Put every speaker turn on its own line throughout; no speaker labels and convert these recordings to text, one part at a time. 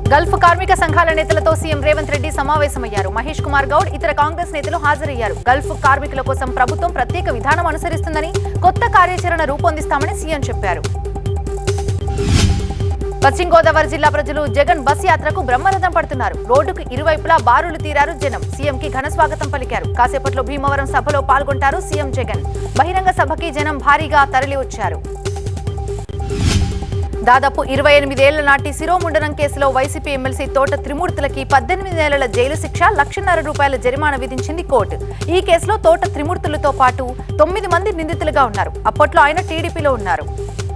Gulf కార్మిక సంఘాల నేతలతో సీఎం రేవంత్ రెడ్డి సమావేశమయ్యారు. మహేష్ కుమార్ గౌడ్ ఇతర కాంగ్రెస్ నేతలు హాజరయ్యారు. గల్ఫ్ కార్మికుల కోసం ప్రభుత్వం ప్రత్యేక విధానం అనుసరిస్తుందని, కొత్త కార్యాచరణ రూపొందిస్తామని సీఎం చెప్పారు. పశ్చిమ గోదావరి జిల్లా ప్రజలు జగన్ బస్ యాత్రకు బ్రహ్మరథం పడుతున్నారు. రోడ్డుకు ఇరువైపులా బారులు తీరారు జనం. సీఎంకి ఘన స్వాగతం పలికారు. కాసేపట్లో భీమవరం సభలో పాల్గొంటారు సీఎం జగన్. బహిరంగ సభకి జనం భారీగా తరలి వచ్చారు. దాదాపు 28 ఏళ్ల నాటి శిరోముండనం కేసులో వైసీపీ ఎమ్మెల్సీ తోట త్రిమూర్తులకి 18 నెలల జైలు శిక్ష, ₹1,50,000 జరిమానా విధించింది కోర్టు. ఈ కేసులో తోట త్రిమూర్తులతో పాటు 9 మంది నిందితులుగా ఉన్నారు. అప్పట్లో ఆయన టీడీపీలో ఉన్నారు.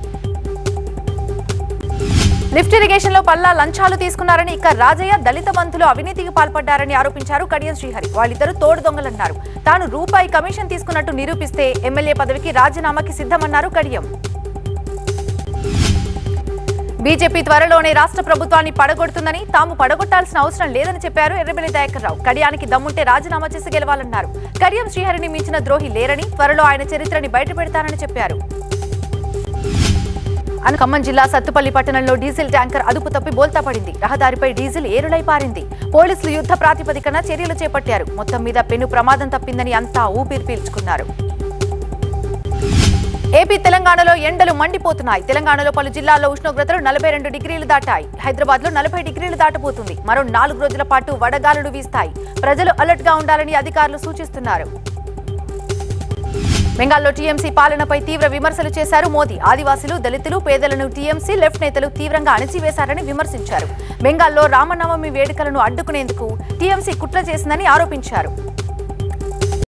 లిఫ్ట్ ఇరిగేషన్ లో పల్లా లంచాలు తీసుకున్నారని, ఇక రాజయ్య దళిత బంధులు అవినీతికి పాల్పడ్డారని ఆరోపించారు కడియం శ్రీహరి. వాళ్ళిద్దరూ తోడు దొంగలన్నారు. తాను రూపాయి కమిషన్ తీసుకున్నట్టు నిరూపిస్తే ఎమ్మెల్యే పదవికి రాజీనామాకి సిద్ధమన్నారు కడియం. బీజేపీ త్వరలోనే రాష్ట్ర ప్రభుత్వాన్ని పడగొడుతుందని, తాము పడగొట్టాల్సిన అవసరం లేదని చెప్పారు ఎర్రబెల్లి దయాకర్ రావు. కడియానికి దమ్ముంటే రాజీనామా చేసి గెలవాలన్నారు. కడియం శ్రీహరిని మించిన ద్రోహి లేరని, త్వరలో ఆయన చరిత్రని బయటపెడతానని చెప్పారు. ఖమ్మం జిల్లా సత్తుపల్లి పట్టణంలో డీజిల్ ట్యాంకర్ అదుపు తప్పి బోల్తా పడింది. రహదారిపై డీజిల్ ఏరులై పారింది. పోలీసులు యుద్ధ ప్రాతిపదికన చర్యలు చేపట్టారు. మొత్తం మీద పెను ప్రమాదం తప్పిందని అంతా ఊపిరి పీల్చుకున్నారు. ఏపీ తెలంగాణలో ఎండలు మండిపోతున్నాయి. తెలంగాణలో పలు జిల్లాల్లో ఉష్ణోగ్రతలు 42 డిగ్రీలు దాటాయి. హైదరాబాద్ లో 40 డిగ్రీలు దాటబోతుంది. మరో 4 రోజుల పాటు వడగాలులు వీస్తాయి. ప్రజలు అలర్ట్ గా ఉండాలని అధికారులు సూచిస్తున్నారు. బెంగాల్లో టీఎంసీ పాలనపై తీవ్ర విమర్శలు చేశారు మోదీ. ఆదివాసీలు, దళితులు, పేదలను టీఎంసీ లెఫ్ట్ నేతలు తీవ్రంగా అణచివేశారని విమర్శించారు. బెంగాల్లో రామనవమి వేడుకలను అడ్డుకునేందుకు టీఎంసీ కుట్ర చేసిందని ఆరోపించారు.